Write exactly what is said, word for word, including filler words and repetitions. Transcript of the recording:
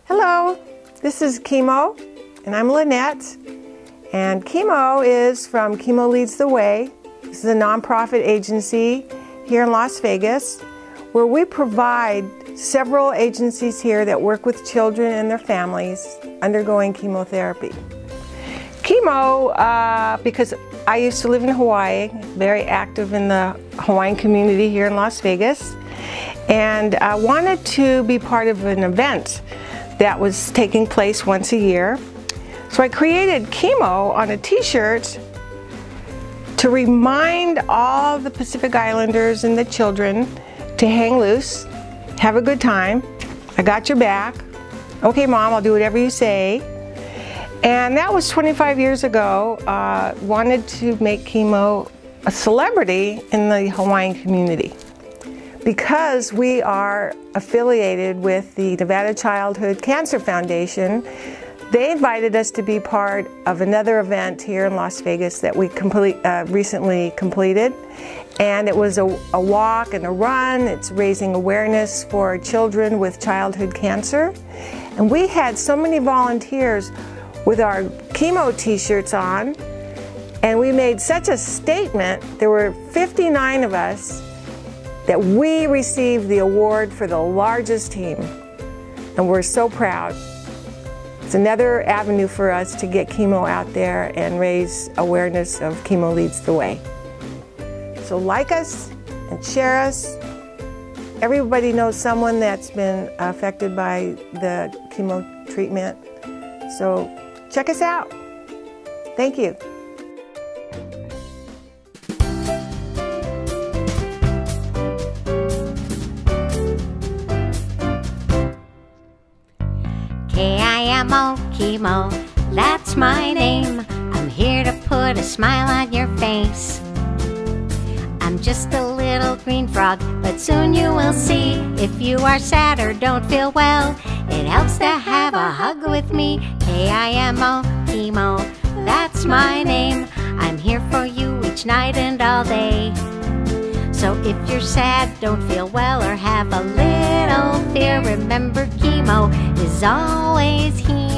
Hello, this is Chemo, and I'm Lynette. And Chemo is from Chemo Leads the Way. This is a nonprofit agency here in Las Vegas where we provide several agencies here that work with children and their families undergoing chemotherapy. Chemo, uh, because I used to live in Hawaii, very active in the Hawaiian community here in Las Vegas, and I wanted to be part of an event that was taking place once a year. So I created Chemo on a t-shirt to remind all the Pacific Islanders and the children to hang loose, have a good time. I got your back. Okay, Mom, I'll do whatever you say. And that was twenty-five years ago. Uh, wanted to make Chemo a celebrity in the Hawaiian community because we are affiliated with the Nevada Childhood Cancer Foundation. They invited us to be part of another event here in Las Vegas that we complete, uh, recently completed. And it was a, a walk and a run. It's raising awareness for children with childhood cancer. And we had so many volunteers with our Chemo t-shirts on. And we made such a statement. There were fifty-nine of us that we received the award for the largest team. And we're so proud. It's another avenue for us to get Chemo out there and raise awareness of Chemo Leads the Way. So like us and share us. Everybody knows someone that's been affected by the chemo treatment. So check us out. Thank you. K I M O, Chemo, that's my name. I'm here to put a smile on your face. I'm just a little green frog, but soon you will see. If you are sad or don't feel well, it helps to have a hug with me. K I M O, Chemo, that's my name. I'm here for you each night and all day. So if you're sad, don't feel well, or have a little fear, remember Chemo is always here.